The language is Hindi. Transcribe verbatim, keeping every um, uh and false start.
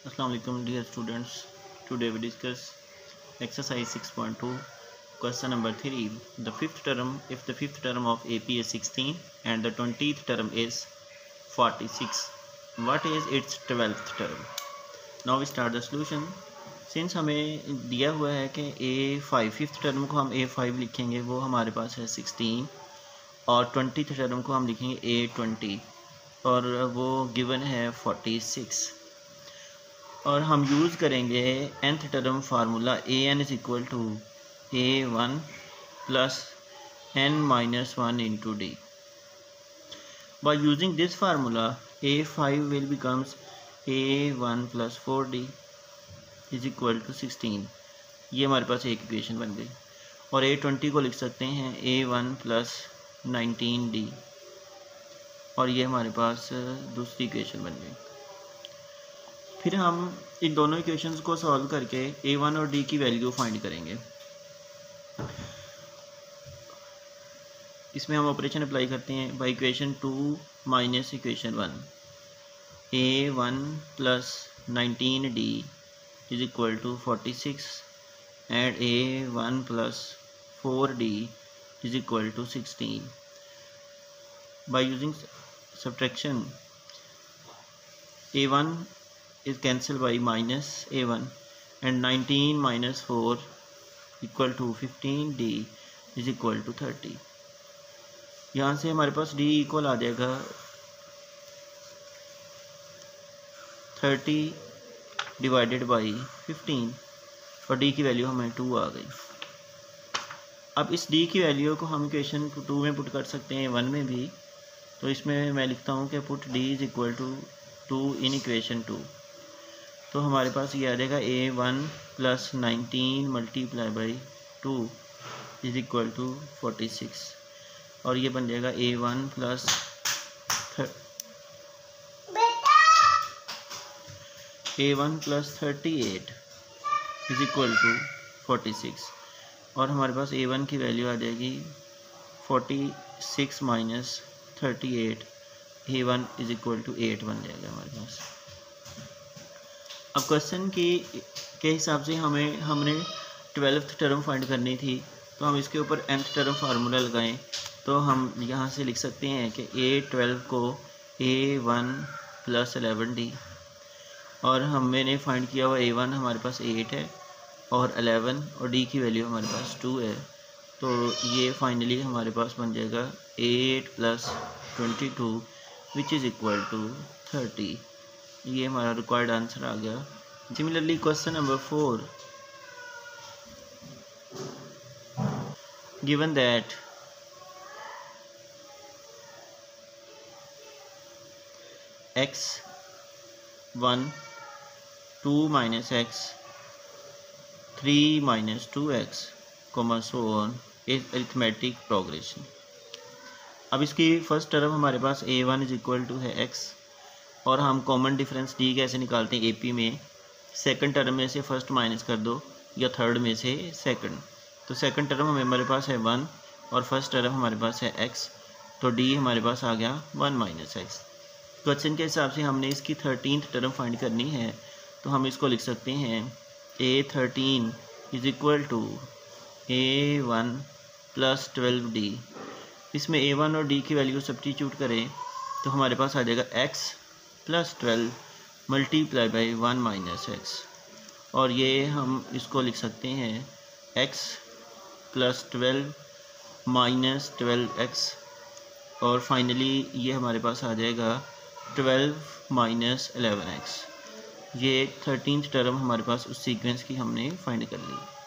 Assalamu alaikum dear students. Today we discuss exercise six point two question number three. The fifth term, if the fifth term of A P is sixteen and the twentieth term is forty-six, what is its twelfth term? Now we start the solution. Since हमें दिया हुआ है कि A five फिफ्थ टर्म को हम A five लिखेंगे, वो हमारे पास है sixteen और ट्वेंटी टर्म को हम लिखेंगे A twenty और वो गिवन है forty-six और हम यूज़ करेंगे nth term formula a n is equal to a one plus n minus one into d. By using this formula a five will becomes a one plus four d is equal to sixteen. ये हमारे पास एक इक्वेशन बन गई. और ए ट्वेंटी को लिख सकते हैं a one plus nineteen d और ये हमारे पास दूसरी इक्वेशन बन गई. फिर हम इन दोनों इक्वेशंस को सॉल्व करके ए वन और डी की वैल्यू फाइंड करेंगे. इसमें हम ऑपरेशन अप्लाई करते हैं by equation two minus equation one. A one plus nineteen d is equal to forty six and a one plus four d is equal to sixteen. By using subtraction a one is cancelled by minus a one and nineteen minus four equal to fifteen d is equal to thirty. यहाँ से हमारे पास d इक्वल आ जाएगा थर्टी डिवाइडेड बाई फिफ्टीन और d की वैल्यू हमें टू आ गई. अब इस d की वैल्यू को हम इक्वेशन टू में पुट कर सकते हैं, वन में भी. तो इसमें मैं लिखता हूँ कि put d is equal to two in equation two. तो हमारे पास ये आ जाएगा a one plus nineteen multiply by two is equal to forty six और ये बन जाएगा a one plus a one plus thirty eight is equal to forty six और हमारे पास ए वन की वैल्यू आ जाएगी forty six minus thirty eight. A one is equal to eight बन जाएगा हमारे पास. अब क्वेश्चन की के हिसाब से हमें हमने ट्वेल्थ टर्म फाइंड करनी थी, तो हम इसके ऊपर nth टर्म फार्मूला लगाएं. तो हम यहाँ से लिख सकते हैं कि ए ट्वेल्व को a one plus eleven d और हम मैंने फाइंड किया हुआ ए वन हमारे पास एट है और एलेवन और डी की वैल्यू हमारे पास टू है. तो ये फाइनली हमारे पास बन जाएगा eight plus twenty two which is equal to thirty. ये हमारा रिक्वायर्ड आंसर आ गया. Similarly question number four, given that x one two minus x three minus two x comma so on is arithmetic progression. अब इसकी फर्स्ट टर्म हमारे पास a one is equal to है एक्स और हम कॉमन डिफरेंस डी कैसे निकालते हैं एपी में. सेकंड टर्म में से फर्स्ट माइनस कर दो या थर्ड में से सेकंड. तो सेकंड टर्म हमें हमारे पास है वन और फर्स्ट टर्म हमारे पास है एक्स. तो डी हमारे पास आ गया वन माइनस एक्स. क्वेश्चन के हिसाब से हमने इसकी थर्टीनथ टर्म फाइंड करनी है, तो हम इसको लिख सकते हैं a thirteen is equal to a one plus twelve d. इसमें ए वन और डी की वैल्यू सब्स्टिट्यूट करें तो हमारे पास आ जाएगा x plus twelve multiply by one minus x और ये हम इसको लिख सकते हैं x plus twelve minus twelve x और फाइनली ये हमारे पास आ जाएगा ट्वेल्व माइनस एलेवन एक्स. ये थर्टीन्थ टर्म हमारे पास उस सीक्वेंस की हमने फाइंड कर ली.